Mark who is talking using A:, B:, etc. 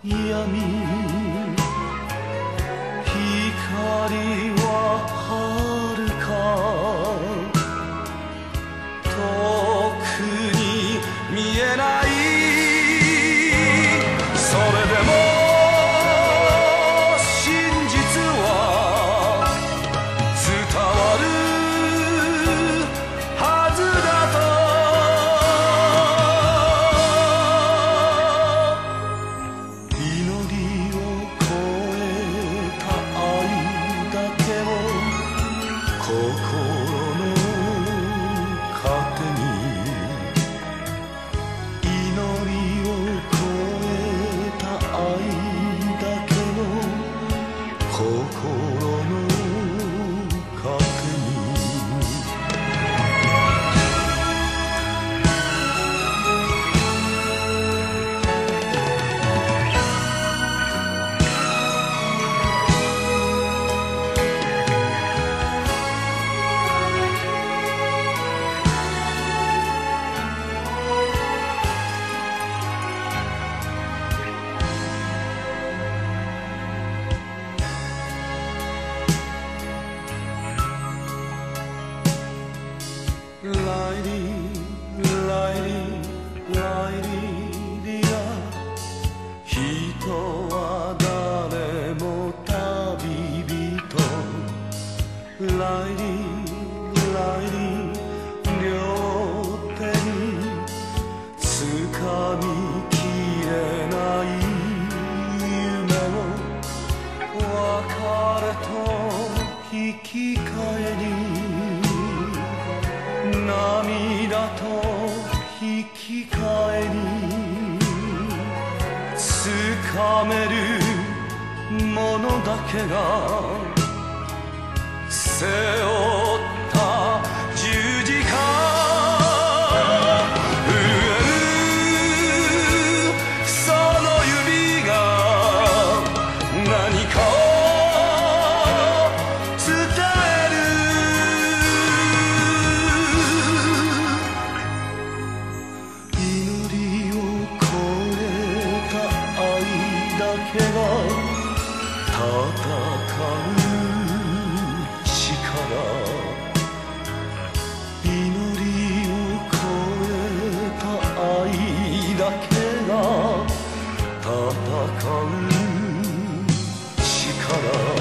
A: 闇光は遥か遠くに見えないそれでも真実は伝わるはずだと祈りを超えた愛だけを心の糧に祈りを超えた愛だけを心の糧にライリーライリーライリーリア人は誰も旅人ライリーライリー両手に掴みきれない夢を別れと引き換えに涙と引き換えに掴めるものだけが背負った十字架震えるその指が何かを伝える祈りを超えた愛だけが戦う力祈りを超えた愛だけが戦う力